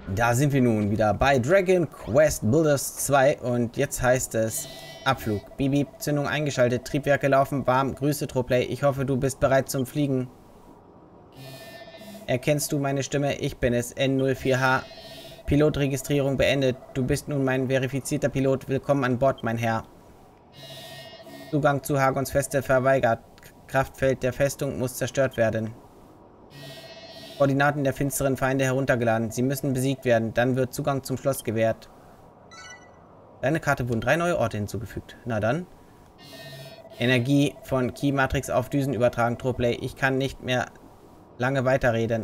Da sind wir nun wieder bei Dragon Quest Builders 2 und jetzt heißt es Abflug. Bibi, Zündung eingeschaltet, Triebwerke laufen warm. Grüße Troplay, ich hoffe du bist bereit zum Fliegen. Erkennst du meine Stimme? Ich bin es, N04H. Pilotregistrierung beendet. Du bist nun mein verifizierter Pilot. Willkommen an Bord, mein Herr. Zugang zu Hagons Feste verweigert. Kraftfeld der Festung muss zerstört werden. Koordinaten der finsteren Feinde heruntergeladen. Sie müssen besiegt werden. Dann wird Zugang zum Schloss gewährt. Deine Karte wurden 3 neue Orte hinzugefügt. Na dann. Energie von Key Matrix auf Düsen übertragen. Troplay. Ich kann nicht mehr lange weiterreden.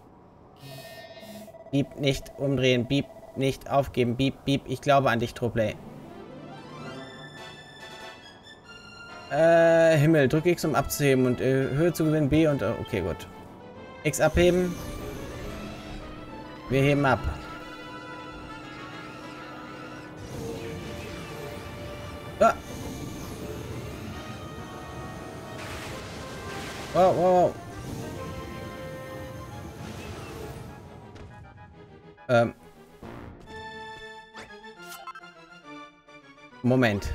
Beep, nicht umdrehen. Beep, nicht aufgeben. Beep, beep. Ich glaube an dich, Troplay. Himmel. Drück X, um abzuheben und Höhe zu gewinnen. B und... okay, gut. X abheben. Wir heben ab. Ah. Wow, wow. Moment.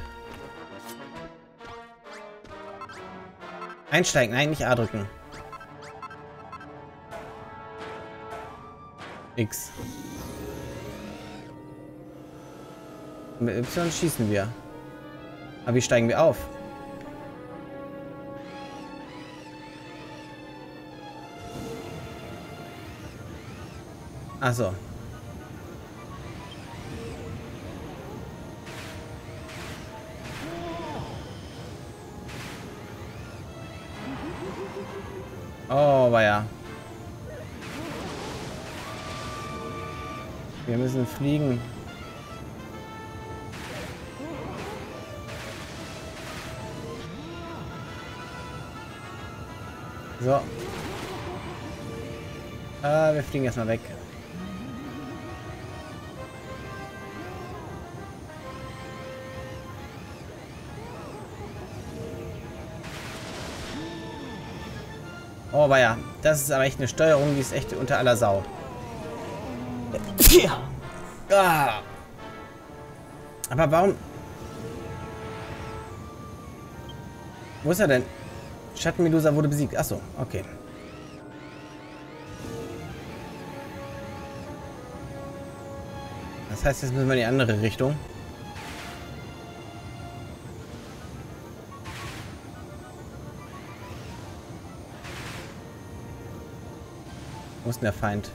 Einsteigen. Nein, nicht A drücken. X. Mit Y schießen wir. Aber wie steigen wir auf? Ach so. Oh, war ja. Wir müssen fliegen. So. Wir fliegen erstmal weg. Oh, war ja. Das ist aber echt eine Steuerung, die ist echt unter aller Sau. Ja. Ah. Aber warum? Wo ist er denn? Schattenmedusa wurde besiegt. Achso, okay. Das heißt, jetzt müssen wir in die andere Richtung. Wo ist denn der Feind?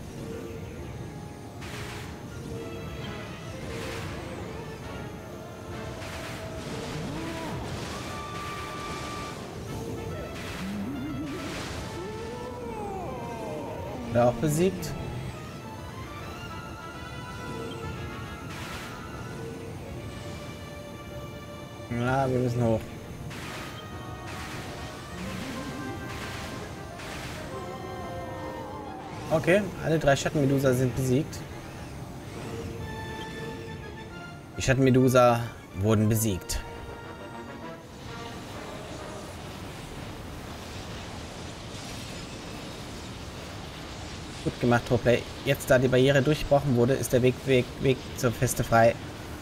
Oder auch besiegt? Ja, wir müssen hoch. Okay, alle 3 Schattenmedusa sind besiegt. Die Schattenmedusa wurden besiegt. Gut gemacht, Troplay. Jetzt, da die Barriere durchbrochen wurde, ist der Weg zur Feste frei.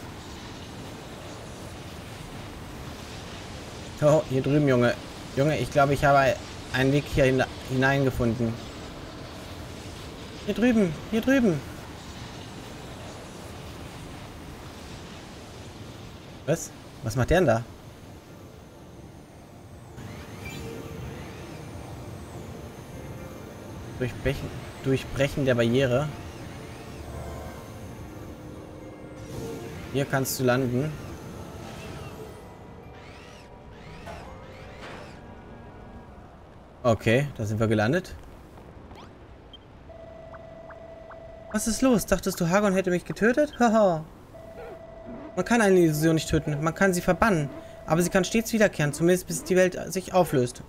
Oh, hier drüben, Junge. Junge, ich glaube, ich habe einen Weg hier hineingefunden. Hier drüben, hier drüben. Was? Was macht der denn da? Durchbrechen der Barriere. Hier kannst du landen. Okay, da sind wir gelandet. Was ist los? Dachtest du, Hagon hätte mich getötet? Haha. Man kann eine Illusion nicht töten. Man kann sie verbannen. Aber sie kann stets wiederkehren. Zumindest bis die Welt sich auflöst.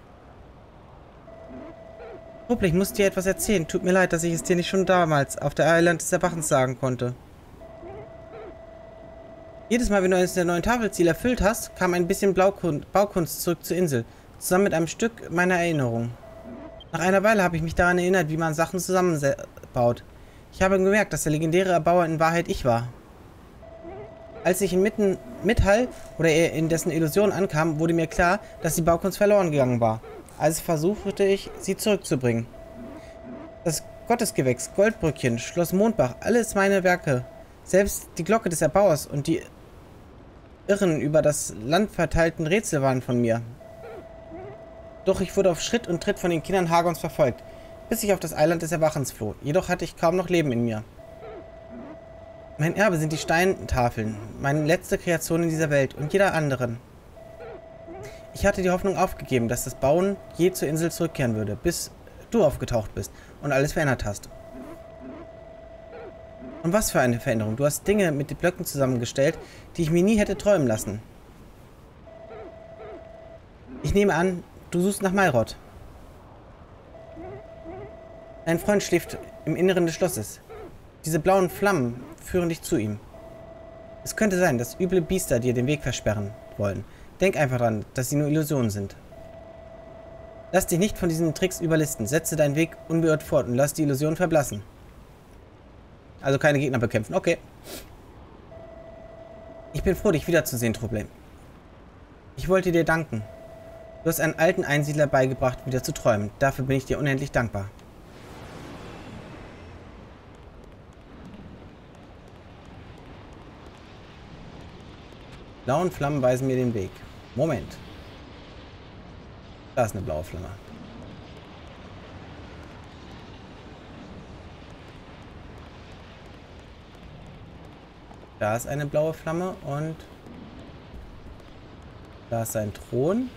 Ich muss dir etwas erzählen. Tut mir leid, dass ich es dir nicht schon damals auf der Island des Erwachens sagen konnte. Jedes Mal, wenn du eines der neuen Tafelziele erfüllt hast, kam ein bisschen Baukunst zurück zur Insel. Zusammen mit einem Stück meiner Erinnerung. Nach einer Weile habe ich mich daran erinnert, wie man Sachen zusammenbaut. Ich habe gemerkt, dass der legendäre Erbauer in Wahrheit ich war. Als ich in Mithal oder in dessen Illusion ankam, wurde mir klar, dass die Baukunst verloren gegangen war. Also versuchte ich, sie zurückzubringen. Das Gottesgewächs, Goldbrückchen, Schloss Mondbach, alles meine Werke. Selbst die Glocke des Erbauers und die irren über das Land verteilten Rätsel waren von mir. Doch ich wurde auf Schritt und Tritt von den Kindern Hagons verfolgt, bis ich auf das Eiland des Erwachens floh. Jedoch hatte ich kaum noch Leben in mir. Mein Erbe sind die Steintafeln, meine letzte Kreation in dieser Welt und jeder anderen. Ich hatte die Hoffnung aufgegeben, dass das Bauen je zur Insel zurückkehren würde, bis du aufgetaucht bist und alles verändert hast. Und was für eine Veränderung. Du hast Dinge mit den Blöcken zusammengestellt, die ich mir nie hätte träumen lassen. Ich nehme an, du suchst nach Malrod. Dein Freund schläft im Inneren des Schlosses. Diese blauen Flammen führen dich zu ihm. Es könnte sein, dass üble Biester dir den Weg versperren wollen. Denk einfach dran, dass sie nur Illusionen sind. Lass dich nicht von diesen Tricks überlisten. Setze deinen Weg unbeirrt fort und lass die Illusionen verblassen. Also keine Gegner bekämpfen. Okay. Ich bin froh, dich wiederzusehen, Trouble. Ich wollte dir danken. Du hast einen alten Einsiedler beigebracht, wieder zu träumen. Dafür bin ich dir unendlich dankbar. Blauen Flammen weisen mir den Weg. Moment. Da ist eine blaue Flamme. Da ist eine blaue Flamme und da ist ein Thron.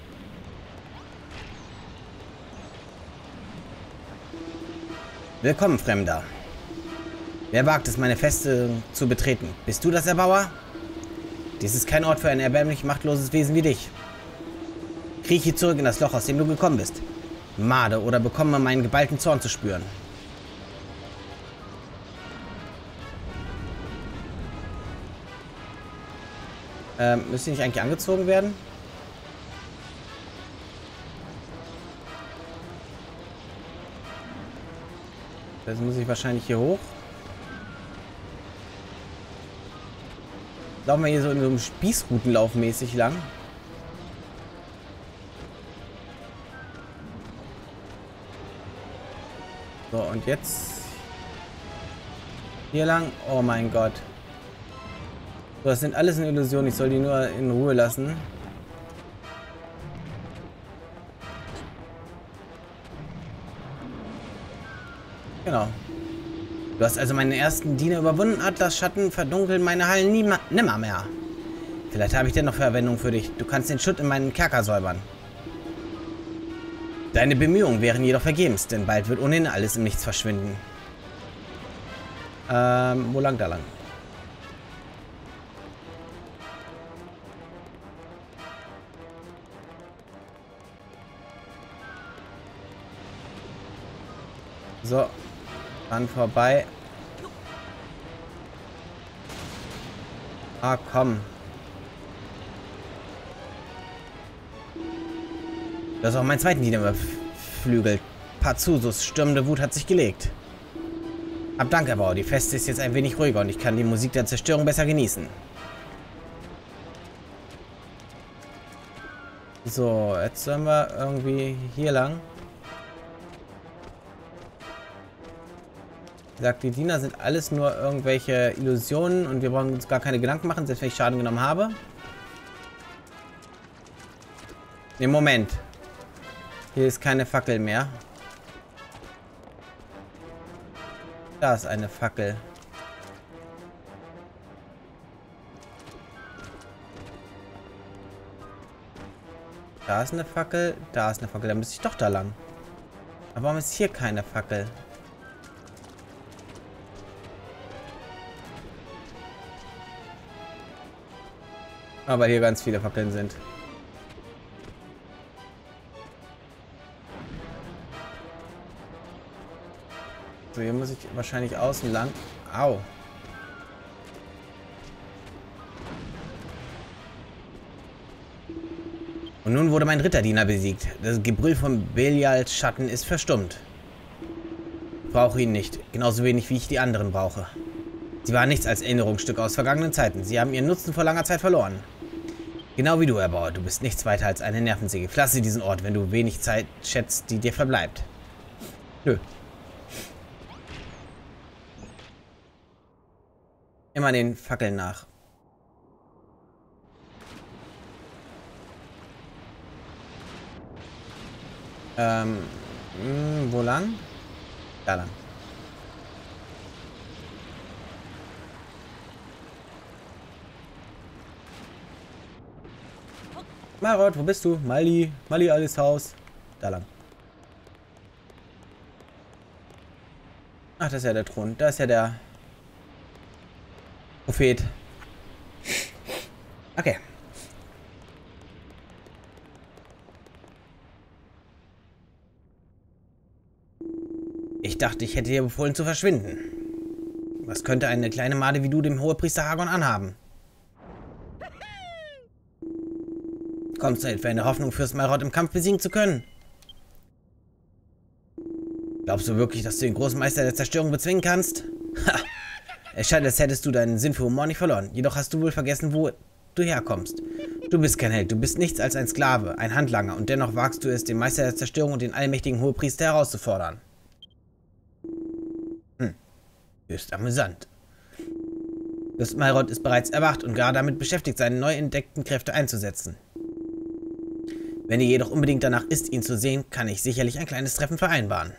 Willkommen, Fremder. Wer wagt es, meine Festung zu betreten? Bist du das Erbauer? Dies ist kein Ort für ein erbärmlich machtloses Wesen wie dich. Krieche zurück in das Loch, aus dem du gekommen bist. Made oder bekomme meinen geballten Zorn zu spüren. Müsste ich nicht eigentlich angezogen werden? Das muss ich wahrscheinlich hier hoch. Laufen wir hier so in so einem Spießrutenlauf mäßig lang. So, und jetzt hier lang. Oh mein Gott. So, das sind alles eine Illusion. Ich soll die nur in Ruhe lassen. Genau. Du hast also meinen ersten Diener überwunden. Atlas-Schatten verdunkeln meine Hallen nimmer mehr. Vielleicht habe ich dennoch Verwendung für dich. Du kannst den Schutt in meinen Kerker säubern. Deine Bemühungen wären jedoch vergebens, denn bald wird ohnehin alles im Nichts verschwinden. Wo lang? Da lang. So. Dann vorbei. Ah, komm. Du hast auch meinen zweiten Diener überflügelt. Pazusus stürmende Wut hat sich gelegt. Hab Dank, Erbauer. Die Feste ist jetzt ein wenig ruhiger und ich kann die Musik der Zerstörung besser genießen. So, jetzt sollen wir irgendwie hier lang. Wie gesagt, die Diener sind alles nur irgendwelche Illusionen und wir brauchen uns gar keine Gedanken machen, selbst wenn ich Schaden genommen habe. Ne, Moment. Hier ist keine Fackel mehr. Da ist eine Fackel. Da ist eine Fackel. Da ist eine Fackel. Da müsste ich doch da lang. Aber warum ist hier keine Fackel? Aber hier ganz viele Fackeln sind. So, hier muss ich wahrscheinlich außen lang. Au. Und nun wurde mein Ritterdiener besiegt. Das Gebrüll von Belials Schatten ist verstummt. brauche ihn nicht. Genauso wenig, wie ich die anderen brauche. Sie waren nichts als Erinnerungsstück aus vergangenen Zeiten. Sie haben ihren Nutzen vor langer Zeit verloren. Genau wie du, Erbauer. Du bist nichts weiter als eine Nervensäge. Verlasse diesen Ort, wenn du wenig Zeit schätzt, die dir verbleibt. Nö. Immer den Fackeln nach. Wo lang? Da lang. Marot, wo bist du? Mali, alles Haus. Da lang. Ach, das ist ja der Thron. Da ist ja der Prophet. Okay. Ich dachte, ich hätte dir befohlen zu verschwinden. Was könnte eine kleine Made wie du dem Hohepriester Hagon anhaben? Kommst du etwa in der Hoffnung, Fürst Malrod im Kampf besiegen zu können? Glaubst du wirklich, dass du den großen Meister der Zerstörung bezwingen kannst? Ha! Es scheint, als hättest du deinen Sinn für Humor nicht verloren. Jedoch hast du wohl vergessen, wo du herkommst. Du bist kein Held, du bist nichts als ein Sklave, ein Handlanger, und dennoch wagst du es, den Meister der Zerstörung und den allmächtigen Hohepriester herauszufordern. Höchst amüsant. Fürst Malrod ist bereits erwacht und gerade damit beschäftigt, seine neu entdeckten Kräfte einzusetzen. Wenn dir jedoch unbedingt danach ist, ihn zu sehen, kann ich sicherlich ein kleines Treffen vereinbaren.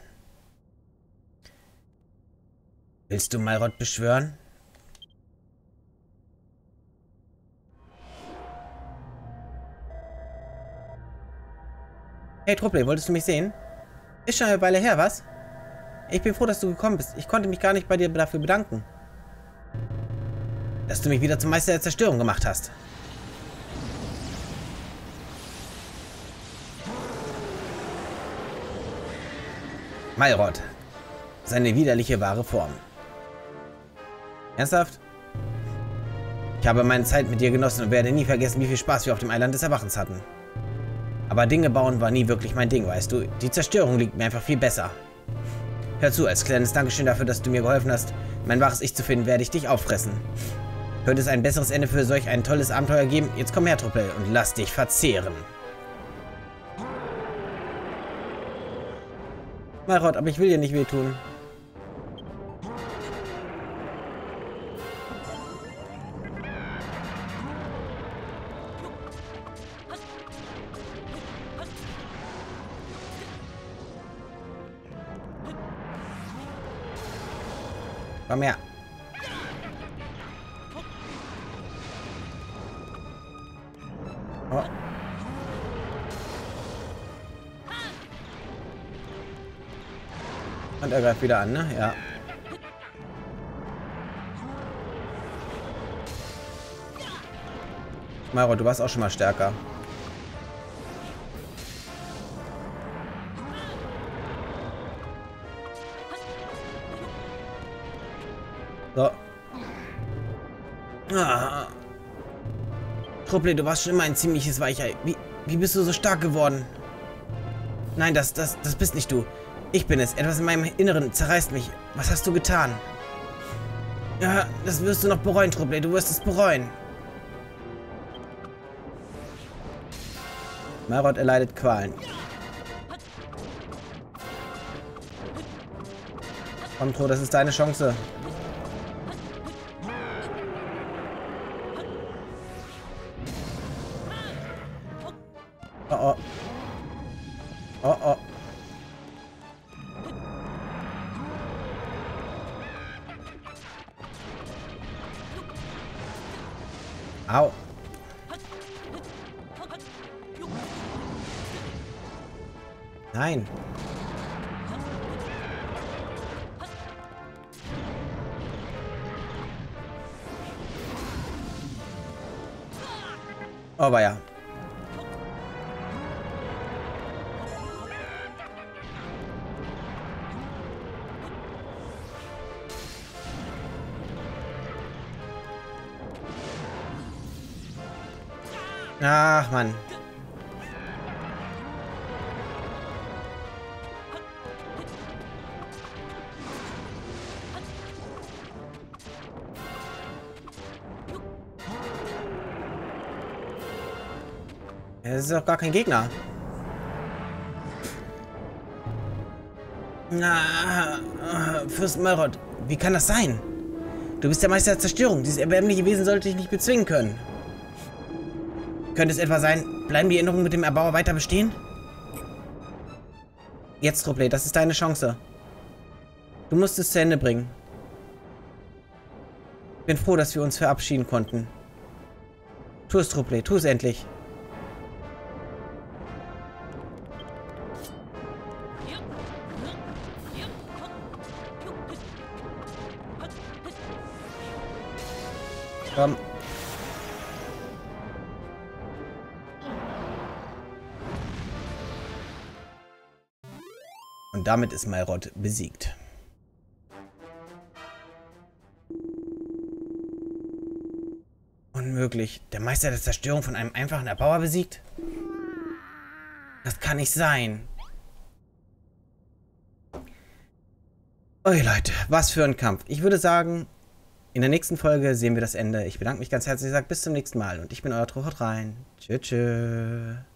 Willst du Malrod beschwören? Hey Truppel, wolltest du mich sehen? Ist schon eine Weile her, was? Ich bin froh, dass du gekommen bist. Ich konnte mich gar nicht bei dir dafür bedanken. Dass du mich wieder zum Meister der Zerstörung gemacht hast. Malrod. Seine widerliche wahre Form. Ernsthaft? Ich habe meine Zeit mit dir genossen und werde nie vergessen, wie viel Spaß wir auf dem Eiland des Erwachens hatten. Aber Dinge bauen war nie wirklich mein Ding, weißt du. Die Zerstörung liegt mir einfach viel besser. Hör zu, als kleines Dankeschön dafür, dass du mir geholfen hast, mein wahres Ich zu finden, werde ich dich auffressen. Könnte es ein besseres Ende für solch ein tolles Abenteuer geben? Jetzt komm her, Truppel, und lass dich verzehren. Malrod, aber ich will dir nicht wehtun. Komm her. Oh. Und er greift wieder an, ne? Ja. Malrod, du warst auch schon mal stärker. So. Ah. Truppel, du warst schon immer ein ziemliches Weichei. Wie bist du so stark geworden? Nein, das bist nicht du. Ich bin es. Etwas in meinem Inneren zerreißt mich. Was hast du getan? Ja, das wirst du noch bereuen, Truppel. Du wirst es bereuen. Malrod erleidet Qualen. Komm, Tro, das ist deine Chance. Oh, oh. Oh, oh. Au. Nein. Oh, war ja. Ach, Mann. Es ist doch gar kein Gegner. Fürst Malrod, wie kann das sein? Du bist der Meister der Zerstörung. Dieses erbärmliche Wesen sollte dich nicht bezwingen können. Könnte es etwa sein, bleiben die Erinnerungen mit dem Erbauer weiter bestehen? Jetzt, Roleplay, das ist deine Chance. Du musst es zu Ende bringen. Ich bin froh, dass wir uns verabschieden konnten. Tu es, Roleplay, tu es endlich. Komm. Und damit ist Malrod besiegt. Unmöglich. Der Meister der Zerstörung von einem einfachen Erbauer besiegt? Das kann nicht sein. Ui Leute, was für ein Kampf. Ich würde sagen, in der nächsten Folge sehen wir das Ende. Ich bedanke mich ganz herzlich, sage bis zum nächsten Mal. Und ich bin euer Trochot rein. Tschüss.